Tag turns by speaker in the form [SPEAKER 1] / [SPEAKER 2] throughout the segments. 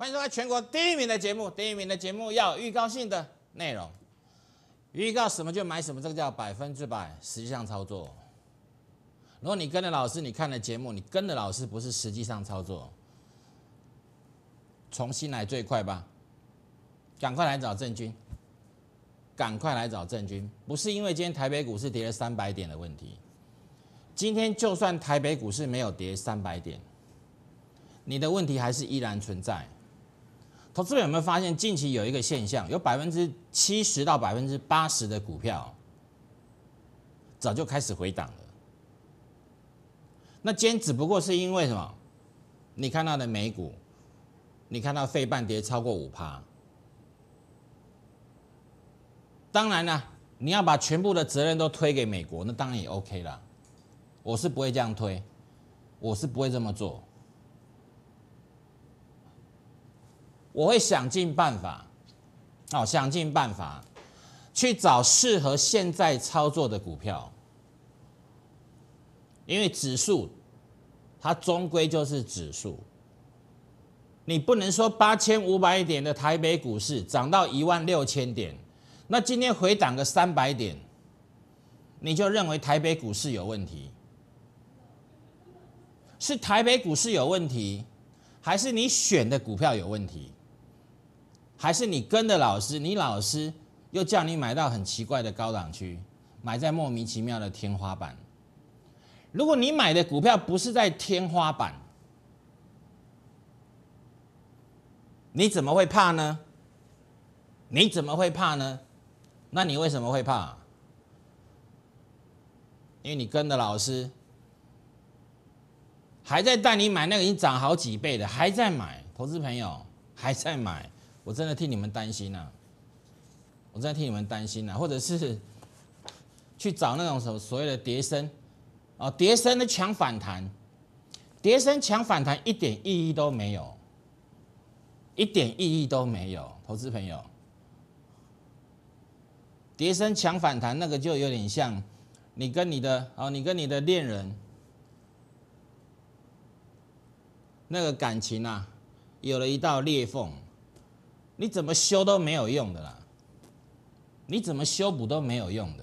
[SPEAKER 1] 欢迎收看全国第一名的节目。第一名的节目要有预告性的内容，预告什么就买什么，这个叫100%实际上操作。如果你跟着老师，你看了节目，你跟着老师不是实际上操作，重新来最快吧。赶快来找郑军，赶快来找郑军。不是因为今天台北股市跌了300点的问题，今天就算台北股市没有跌300点，你的问题还是依然存在。投资者有没有发现近期有一个现象，有70%到80%的股票早就开始回档了？那今天只不过是因为什么？你看到的美股，你看到费半跌超过5%。当然啦，你要把全部的责任都推给美国，那当然也 OK 啦。我是不会这样推，我是不会这么做。我会想尽办法，想尽办法去找适合现在操作的股票，因为指数它终归就是指数，你不能说8500点的台北股市涨到16000点，那今天回档个300点，你就认为台北股市有问题？是台北股市有问题，还是你选的股票有问题？还是你跟的老师，你老师又叫你买到很奇怪的高档区，买在莫名其妙的天花板？如果你买的股票不是在天花板，你怎么会怕呢？你怎么会怕呢？那你为什么会怕？因为你跟的老师还在带你买那个已经涨好几倍的，还在买，投资朋友还在买，我真的替你们担心啊！我真的替你们担心啊！或者是去找那种所谓的跌升，跌升的抢反弹，跌升抢反弹一点意义都没有，一点意义都没有，投资朋友，跌升抢反弹那个就有点像你跟你的恋人那个感情啊，有了一道裂缝。你怎么修都没有用的啦，你怎么修补都没有用的，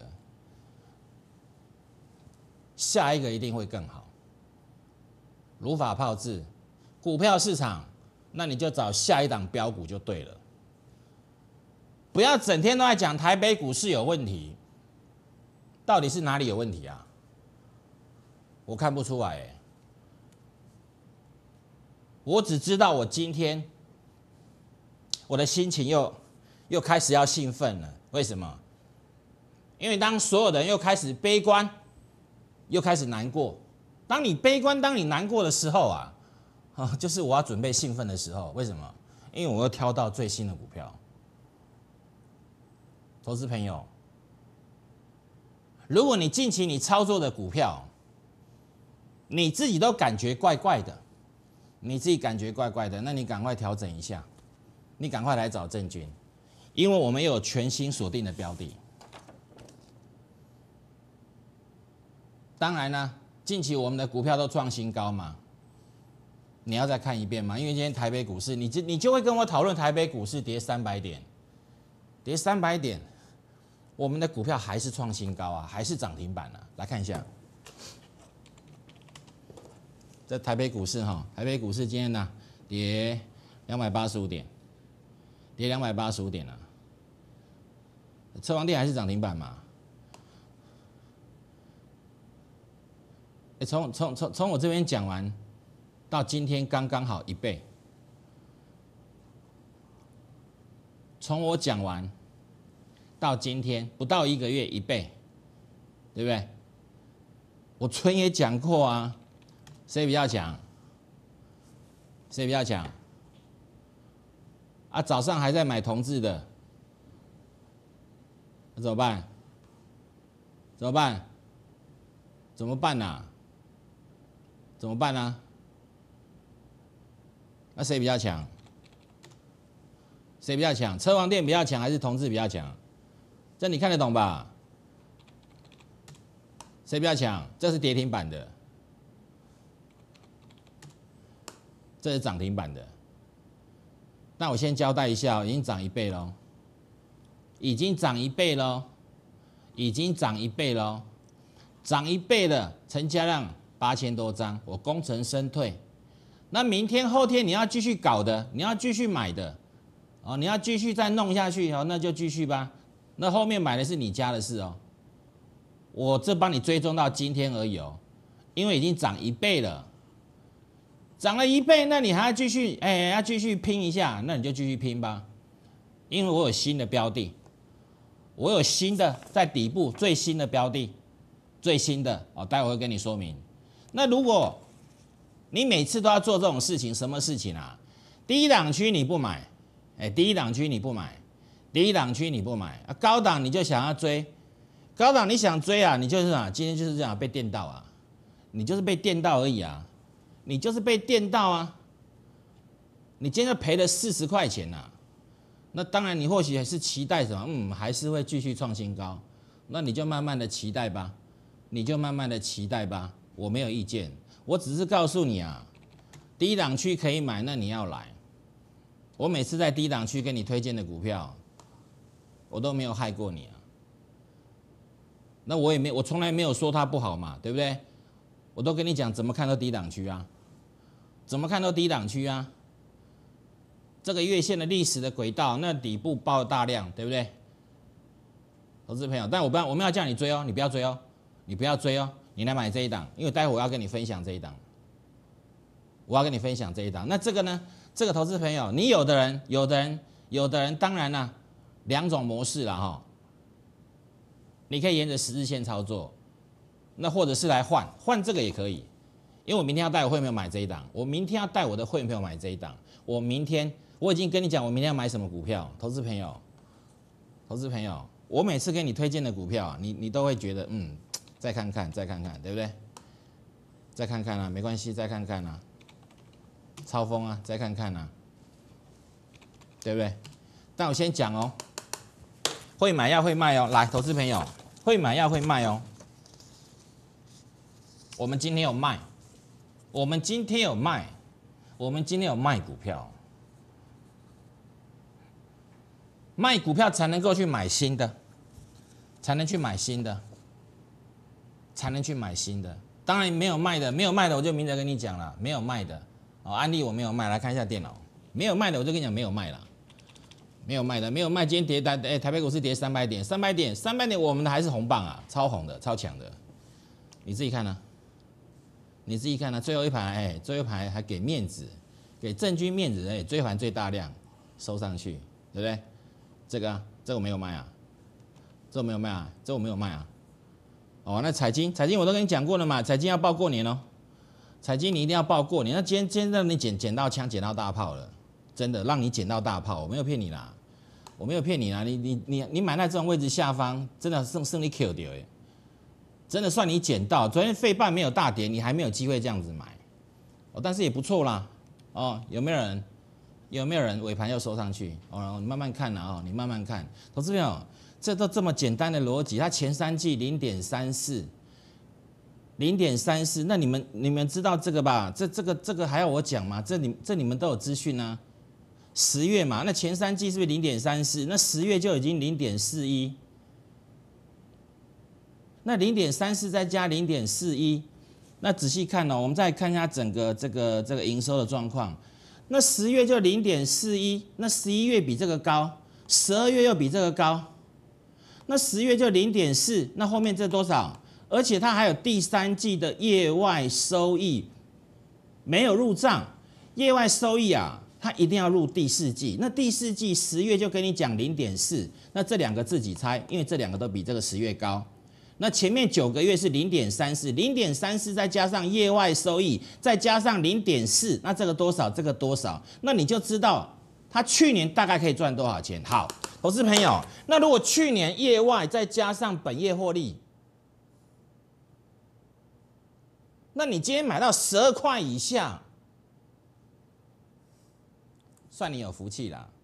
[SPEAKER 1] 下一个一定会更好。如法炮制，股票市场，那你就找下一档标股就对了，不要整天都在讲台北股市有问题，到底是哪里有问题啊？我看不出来欸，我只知道我今天我的心情又开始要兴奋了。为什么？因为当所有的人又开始悲观，又开始难过。当你悲观、当你难过的时候啊，就是我要准备兴奋的时候。为什么？因为我又挑到最新的股票。投资朋友，如果你近期你操作的股票，你自己都感觉怪怪的，那你赶快调整一下。你赶快来找郑军，因为我们有全新锁定的标的。当然呢，近期我们的股票都创新高嘛，你要再看一遍吗？因为今天台北股市，你就会跟我讨论台北股市跌300点，跌300点，我们的股票还是创新高啊，还是涨停板啊。来看一下，这台北股市台北股市今天呢跌285点。跌285点啊，车王店还是涨停板嘛？从我这边讲完到今天刚刚好1倍，从我讲完到今天不到1个月1倍，对不对？我春也讲过啊，谁比较强？谁比较强？啊，早上还在买同志的，那怎么办？怎么办？怎么办啊？怎么办啊？那谁比较强？谁比较强？车王店比较强还是同志比较强？这你看得懂吧？谁比较强？这是跌停板的，这是涨停板的。 但我先交代一下，已经涨1倍喽，已经涨1倍喽，已经涨1倍喽，涨1倍的成交量8000多张，我功成身退。那明天后天你要继续搞的，你要继续买的，哦，你要继续再弄下去哦，那就继续吧。那后面买的是你家的事哦，我这帮你追踪到今天而已哦，因为已经涨1倍了，涨了1倍，那你还要继续，要继续拼一下，那你就继续拼吧，因为我有新的标的，我有新的在底部最新的标的，最新的哦，待会会跟你说明。那如果你每次都要做这种事情，什么事情啊？低档区你不买，低档区你不买，低档区你不买，高档你就想要追，高档你想追啊，你就是啊，今天就是这样被电到啊，你就是被电到而已啊，你就是被电到啊，你今天赔了40块钱呐、那当然你或许还是期待什么，还是会继续创新高，那你就慢慢的期待吧，你就慢慢的期待吧，我没有意见。我只是告诉你啊，低档区可以买，那你要来。我每次在低档区给你推荐的股票，我都没有害过你啊。那我从来没有说它不好嘛，对不对？我都跟你讲，怎么看都低档区啊，怎么看都低档区啊。这个月线的历史的轨道，那底部爆大量，对不对？投资朋友，但我们要叫你追哦，你不要追哦，你不要追哦。你来买这一档，因为待会我要跟你分享这一档，我要跟你分享这一档。那这个呢？这个投资朋友，你有的人，当然啦，2种模式啦哈。你可以沿着10日线操作，那或者是来换这个也可以，因为我明天要带我会员买这一档，我明天要带我的会员朋友买这一档，我已经跟你讲，我明天要买什么股票，投资朋友，我每次给你推荐的股票，你都会觉得再看看，对不对？再看看啊，没关系，再看看啊，超风啊，再看看啊，对不对？但我先讲哦，会买要会卖哦。来，投资朋友，会买要会卖哦。我们今天有卖，我们今天有卖股票，卖股票才能够去买新的，才能去买新的。当然没有卖的，我就明着跟你讲了，没有卖的哦。安利我没有卖，来看一下电脑，没有卖的我就跟你讲没有卖了，没有卖的，没有卖。今天跌台北股市跌300点，我们的还是红棒啊，超红的，超强的。你自己看呢、最后一盘最后一盘还给面子，给郑钧面子，最后一盘最大量收上去，对不对？这个我没有卖啊，这我没有卖啊。哦，那彩金我都跟你讲过了嘛，彩金要报过年哦，彩金你一定要报过年。那今天让你捡到枪，捡到大炮了，真的让你捡到大炮，我没有骗你啦，你买在这种位置下方，真的胜利 Q 掉哎，真的算你捡到。昨天费半没有大跌，你还没有机会这样子买，哦，但是也不错啦，哦，有没有人尾盘又收上去？哦，你慢慢看啦，哦，你慢慢看，投资朋友。这都这么简单的逻辑，它前3季0.34，那你们知道这个吧？这个还要我讲吗？这你们都有资讯啊。10月嘛，那前3季是不是0.34？那10月就已经0.41，那0.34再加0.41，那仔细看哦，我们再看一下整个这个营收的状况。那10月就0.41，那11月比这个高，12月又比这个高。那10月就0.4，那后面这多少？而且它还有第3季的业外收益没有入账，业外收益啊，它一定要入第4季。那第4季10月就跟你讲0.4，那这2个自己猜，因为这2个都比这个10月高。那前面9个月是0.34，0.34再加上业外收益，再加上0.4，那这个多少？这个多少？那你就知道它去年大概可以赚多少钱。好。投资朋友，那如果去年业外再加上本业获利，那你今天买到12块以下，算你有福气啦。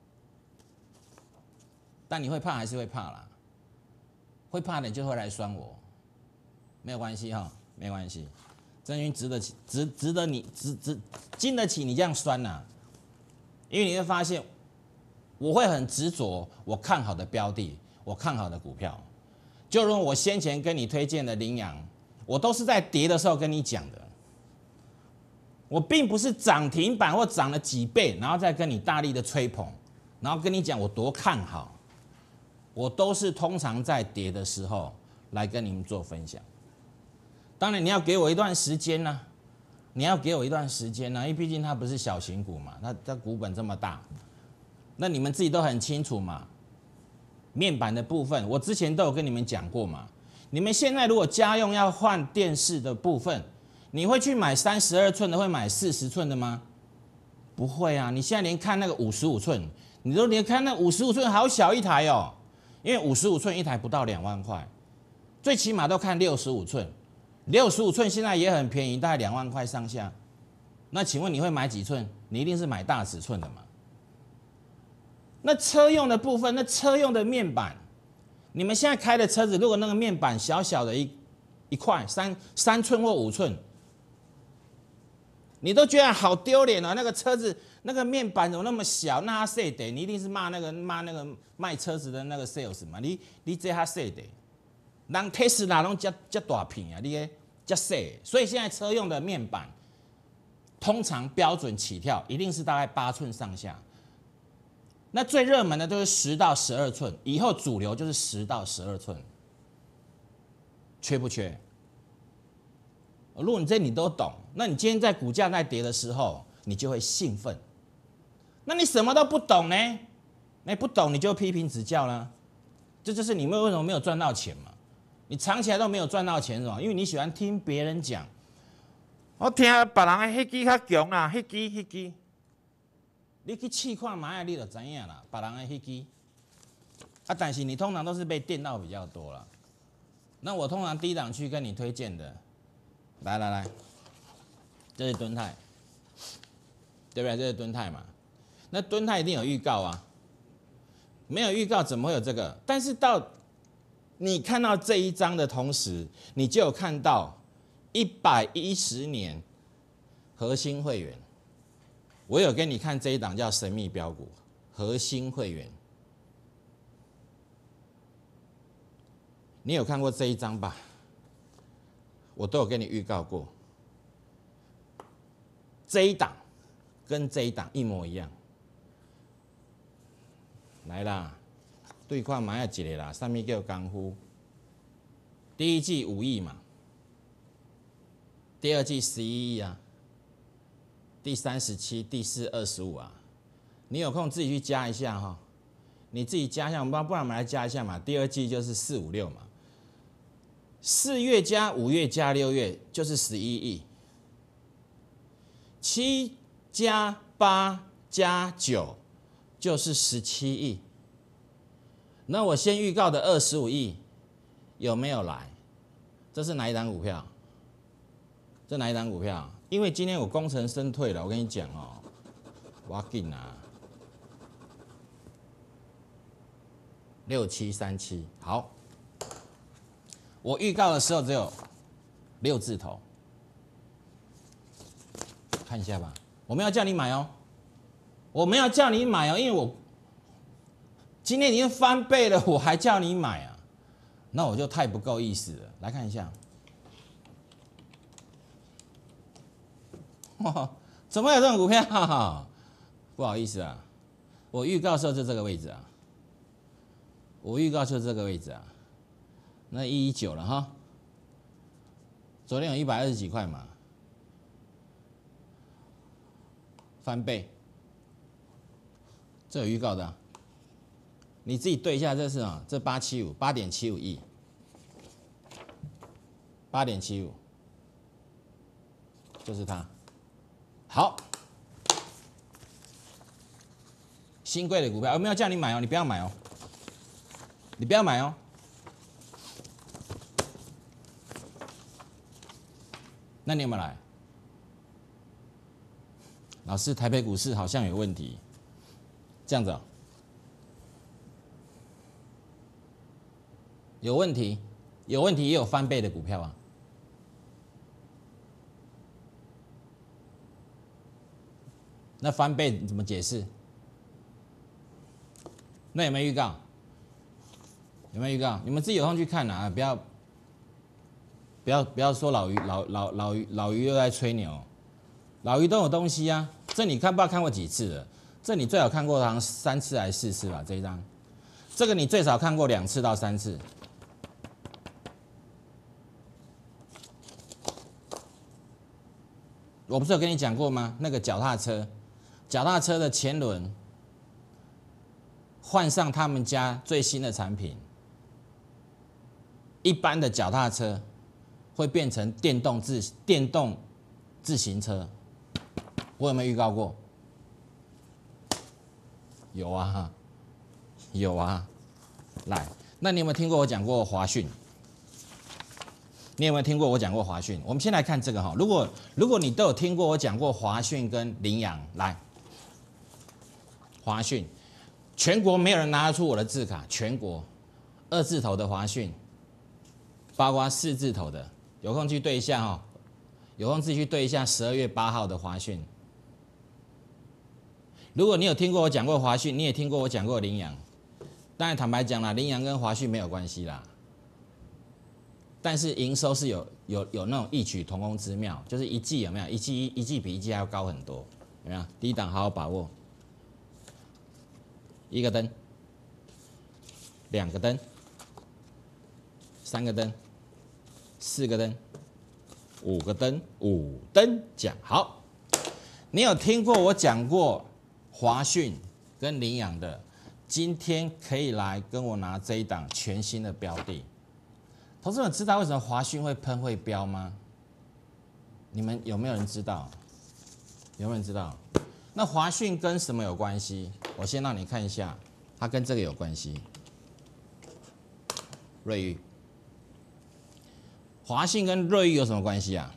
[SPEAKER 1] 但你会怕还是会怕啦？会怕的你就会来酸我，没有关系哈，没关系。郑钧值得起，值得你经得起你这样酸呐、 因为你会发现，我会很执着我看好的标的，我看好的股票。就如我先前跟你推荐的羚羊，我都是在跌的时候跟你讲的。我并不是涨停板或涨了几倍，然后再跟你大力的吹捧，然后跟你讲我多看好。我都是通常在跌的时候来跟你们做分享。当然你要给我一段时间呢、你要给我一段时间呢、因为毕竟它不是小型股嘛，它股本这么大，那你们自己都很清楚嘛。面板的部分，我之前都有跟你们讲过嘛。你们现在如果家用要换电视的部分，你会去买32寸的，会买40寸的吗？不会啊！你现在连看那个55寸，你都连看那55寸好小一台哦，因为55寸一台不到2万块，最起码都看65寸，65寸现在也很便宜，大概2万块上下。那请问你会买几寸？你一定是买大尺寸的嘛？那车用的部分，那车用的面板，你们现在开的车子，如果那个面板小小的一块3寸或5寸，你都觉得好丢脸哦！那个车子那个面板怎么那么小？那他谁的？你一定是骂那个卖车子的那个 sales 嘛？你这他谁的？人 Tesla 拢这大片啊，你这细，所以现在车用的面板，通常标准起跳一定是大概8寸上下。那最热门的都是10到12寸，以后主流就是10到12寸，缺不缺？如果你都懂，那你今天在股价在跌的时候，你就会兴奋。那你什么都不懂呢？不懂你就批评指教啦。这就是你们为什么没有赚到钱嘛？你长期来都没有赚到钱是吧？因为你喜欢听别人讲。我听别人的迄支较强啦，迄支。你去试看卖，你就知影啦。别人的迄支，但是你通常都是被电到比较多啦。那我通常低档区跟你推荐的，来，这是敦泰，对不对？这是敦泰嘛？那敦泰一定有预告啊，没有预告怎么会有这个？但是到你看到这一张的同时，你就有看到110年核心会员。我有给你看这一档叫神秘标股，核心会员，你有看过这一张吧？我都有给你预告过，这一档跟这一档一模一样。来啦，对看买一个啦，上面叫功夫。第一季5亿嘛，第二季11亿啊。第37、第4、25啊，你有空自己去加一下哈，你自己加一下，不然我们来加一下嘛。第二季就是4、5、6嘛，4月加5月加6月就是11亿，7加8加9就是17亿。那我先预告的25亿有没有来？这是哪一档股票？这哪一档股票？因为今天我功成身退了，我跟你讲哦，我紧啊，6737，好，我预告的时候只有6字头，看一下吧。我没有叫你买哦，我没有叫你买哦，因为我今天已经翻倍了，我还叫你买啊，那我就太不够意思了。来看一下。怎么有这种股票？不好意思啊，我预告的时候就这个位置啊，那119了哈，昨天有120几块嘛，翻倍，这有预告的、啊，你自己对一下，这是啊，这8.75亿，8.75，就是它。好，新贵的股票，我没有叫你买哦，你不要买哦，那你有没有来？老师，台北股市好像有问题，这样子哦，有问题也有翻倍的股票啊。那翻倍怎么解释？ 那有没有预告？有没有预告？你们自己有空去看啊，不要说老于又在吹牛，老于都有东西啊。这你看不知道看过几次了？这你最少看过好像3次还是4次吧？这一张，这个你最少看过2次到3次。我不是有跟你讲过吗？那个脚踏车的前轮换上他们家最新的产品，一般的脚踏车会变成电动自行车。我有没有预告过？有啊，有啊。来，那你有没有听过我讲过华讯？你有没有听过我讲过华讯？我们先来看这个哈，如果你都有听过我讲过华讯跟羚羊，来，华讯，全国没有人拿得出我的字卡，全国2字头的华讯，包括4字头的，有空去对一下哈，有空自己去对一下12月8号的华讯。如果你有听过我讲过华讯，你也听过我讲过羚羊，当然坦白讲啦，羚羊跟华讯没有关系啦。但是营收是有那种异曲同工之妙，就是一季有没有一季比一季还要高很多，有没有？第一档好好把握，1个灯，2个灯，3个灯，4个灯，5个灯，5灯讲好。你有听过我讲过华讯跟羚羊的，今天可以来跟我拿这一档全新的标的。投资者知道为什么华讯会喷会飙吗？你们有没有人知道？有没有人知道？那华讯跟什么有关系？我先让你看一下，它跟这个有关系。瑞昱，华讯跟瑞昱有什么关系啊？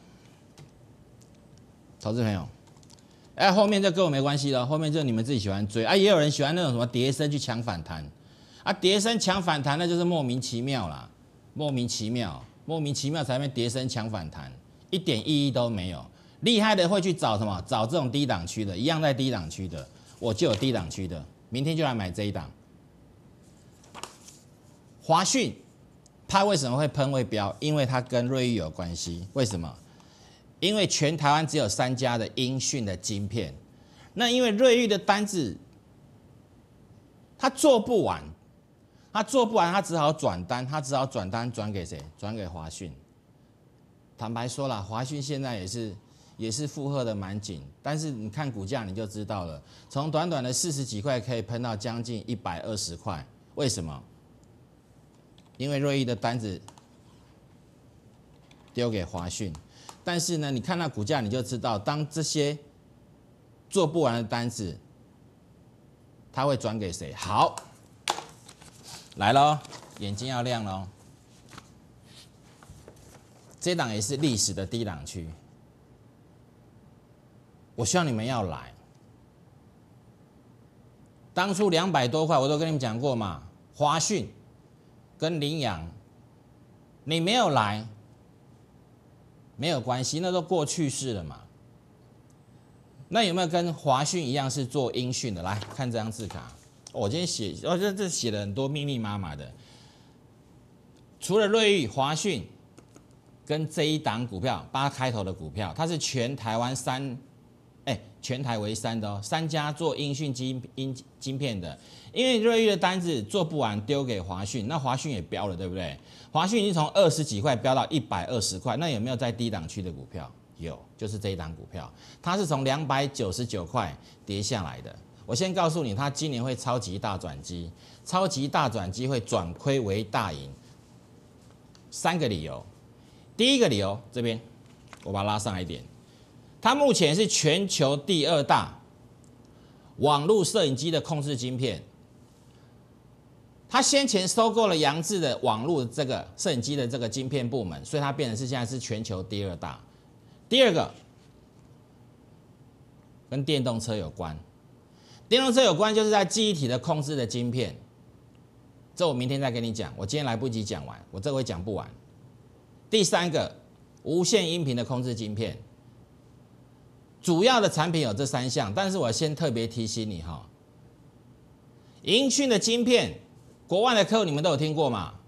[SPEAKER 1] 投资朋友，后面这跟我没关系了，后面这你们自己喜欢追啊，也有人喜欢那种什么跌升去抢反弹啊，跌升抢反弹那就是莫名其妙啦。莫名其妙才会跌升抢反弹，一点意义都没有。厉害的会去找什么？找这种低档区的，一样在低档区的，我就有低档区的，明天就来买这一档。华讯，它为什么会喷会飙？因为它跟瑞昱有关系。为什么？因为全台湾只有3家的音讯的晶片，那因为瑞昱的单子，它做不完。他做不完，他只好转单，转给谁？转给华讯。坦白说啦，华讯现在也是负荷的蛮紧，但是你看股价你就知道了，从短短的40几块可以喷到将近120块，为什么？因为瑞昱的单子丢给华讯，但是呢，你看那股价你就知道，当这些做不完的单子，他会转给谁？好。来咯，眼睛要亮咯。这档也是历史的低档区，我希望你们要来。当初200多块，我都跟你们讲过嘛，华讯跟羚羊，你没有来，没有关系，那都过去式了嘛。那有没有跟华讯一样是做音讯的？来看这张字卡。我今天写，这写了很多密密麻麻的。除了瑞昱、华讯跟这一档股票8开头的股票，它是全台湾全台为3的哦，3家做音讯晶片的。因为瑞昱的单子做不完，丢给华讯，那华讯也飙了，对不对？华讯已经从20几块飙到120块，那有没有在低档区的股票？有，就是这一档股票，它是从299块跌下来的。我先告诉你，它今年会超级大转机，超级大转机会转亏为大盈。3个理由，第一个理由这边我把它拉上来一点，它目前是全球第2大网络摄影机的控制晶片，它先前收购了扬智的网络这个摄影机的这个晶片部门，所以它变成是现在是全球第2大。第二个跟电动车有关。电动车有关，就是在记忆体的控制的晶片，这我明天再跟你讲，我今天来不及讲完，我这回讲不完。第3个，无线音频的控制晶片，主要的产品有这3项，但是我先特别提醒你哈， 英讯的晶片，国外的客户你们都有听过吗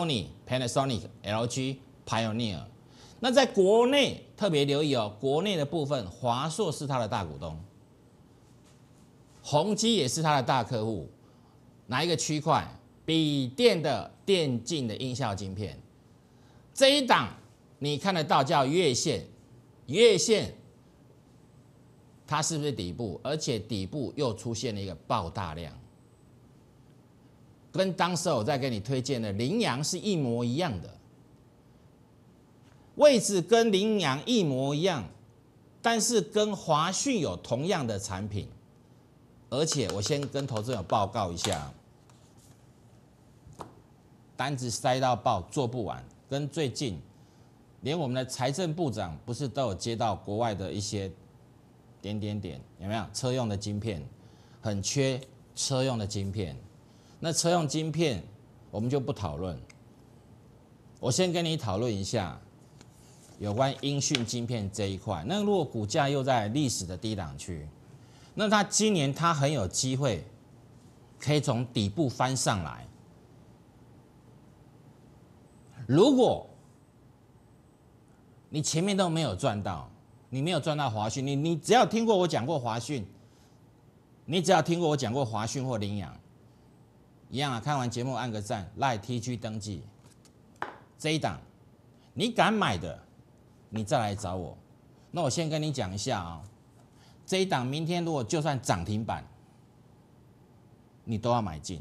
[SPEAKER 1] ？Sony、Panasonic、LG、Pioneer。那在国内特别留意哦，国内的部分，华硕是它的大股东，宏基也是它的大客户。哪一个区块？笔电的电竞的音效晶片，这一档你看得到叫月线，月线它是不是底部？而且底部又出现了一个爆大量，跟当时我在给你推荐的羚羊是一模一样的，位置跟羚羊一模一样，但是跟华讯有同样的产品，而且我先跟投资者报告一下。单子塞到爆，做不完。跟最近，连我们的财政部长不是都有接到国外的一些点，有没有？车用的晶片很缺，车用的晶片。那车用晶片我们就不讨论，我先跟你讨论一下有关英讯晶片这一块。那如果股价又在历史的低档区，那它今年它很有机会可以从底部翻上来。如果你前面都没有赚到，你没有赚到华讯，你只要听过我讲过华讯，你只要听过我讲过华讯或羚羊，一样啊，看完节目按个赞，赖 TG 登记。这一档你敢买的，你再来找我。那我先跟你讲一下啊，这一档明天如果就算涨停板，你都要买进。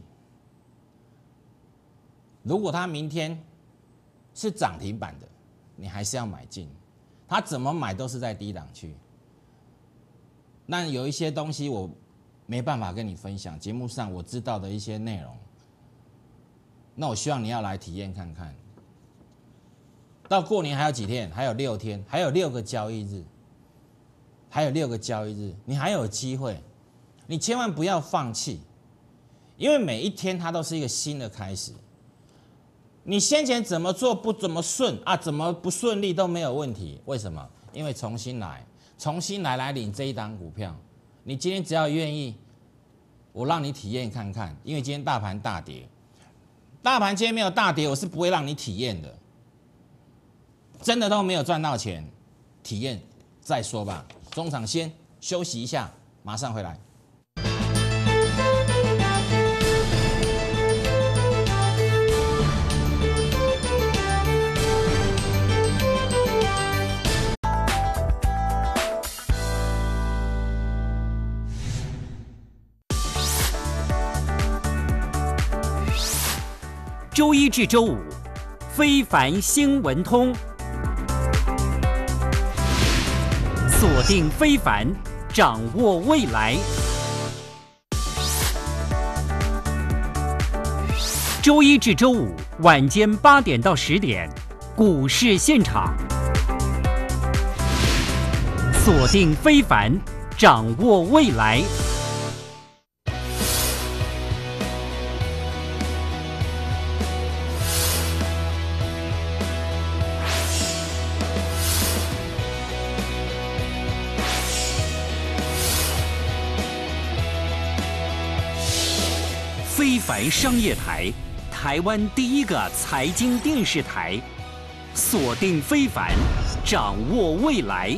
[SPEAKER 1] 如果它明天是涨停板的，你还是要买进。它怎么买都是在低档区。那有一些东西我没办法跟你分享，节目上我知道的一些内容，那我希望你要来体验看看。到过年还有几天？还有6天，还有6个交易日，还有6个交易日，你还有机会，你千万不要放弃，因为每一天它都是一个新的开始。你先前怎么做不怎么顺啊，怎么不顺利都没有问题，为什么？因为重新来领这一档股票。你今天只要愿意，我让你体验看看，因为今天大盘大跌，大盘今天没有大跌，我是不会让你体验的。真的都没有赚到钱，体验再说吧。中场先休息一下，马上回来。
[SPEAKER 2] 周一至周五，非凡新闻通，锁定非凡，掌握未来。周一至周五晚间8点到10点，股市现场，锁定非凡，掌握未来。非凡商业台，台湾第一个财经电视台，锁定非凡，掌握未来。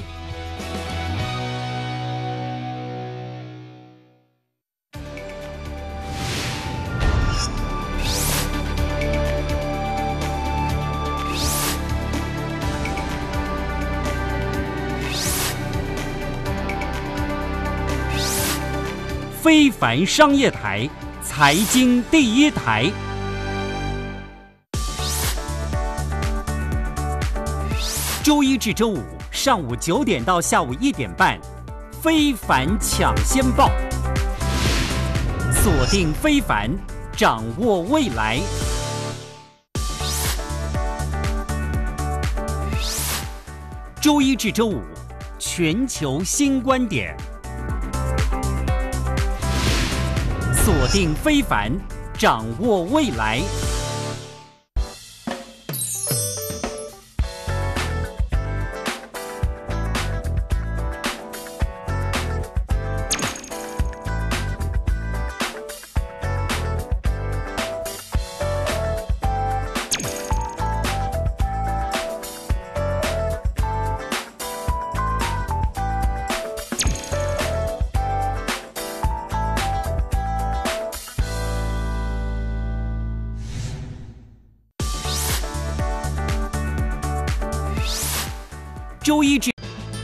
[SPEAKER 2] 非凡商业台，财经第一台。周一至周五上午9点到下午1点半，非凡抢先报，锁定非凡，掌握未来。周一至周五，全球新观点。锁定非凡，掌握未来。 周一至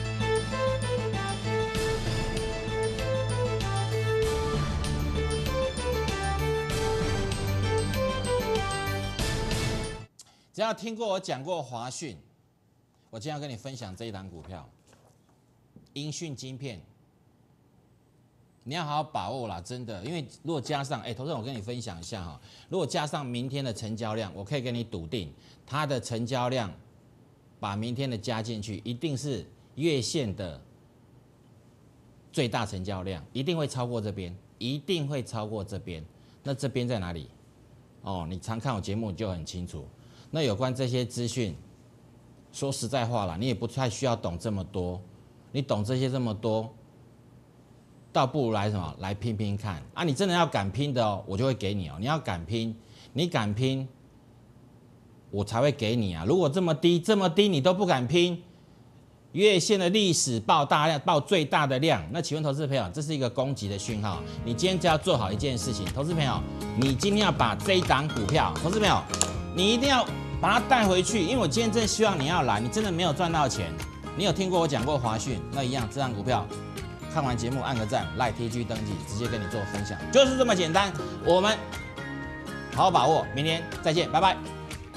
[SPEAKER 1] 只要听过我讲过华讯，我今天要跟你分享这一档股票，英讯晶片，你要好好把握啦，真的，因为如果加上，投资人我跟你分享一下哈，如果加上明天的成交量，我可以跟你笃定，它的成交量，把明天的加进去，一定是月线的最大成交量，一定会超过这边，一定会超过这边。那这边在哪里？哦，你常看我节目你就很清楚。那有关这些资讯，说实在话啦，你也不太需要懂这么多，你懂这些这么多，倒不如来什么来拼拼看啊！你真的要敢拼的哦，我就会给你哦。你要敢拼，你敢拼，我才会给你啊！如果这么低你都不敢拼，月线的历史爆大量，爆最大的量，那请问投资朋友，这是一个攻击的讯号。你今天就要做好一件事情，投资朋友，你今天要把这一档股票，投资朋友，你一定要把它带回去，因为我今天真的希望你要来，你真的没有赚到钱，你有听过我讲过华讯，那一样，这档股票，看完节目按个赞，LINE、TG 登记，直接跟你做分享，就是这么简单。我们好好把握，明天再见，拜拜。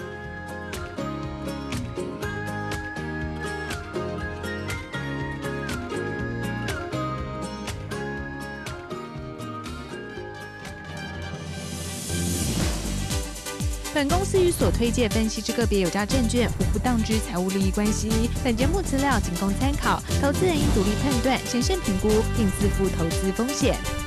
[SPEAKER 3] 本公司与所推介分析之个别有价证券无不当之财务利益关系。本节目资料仅供参考，投资人应独立判断、审慎评估，并自负投资风险。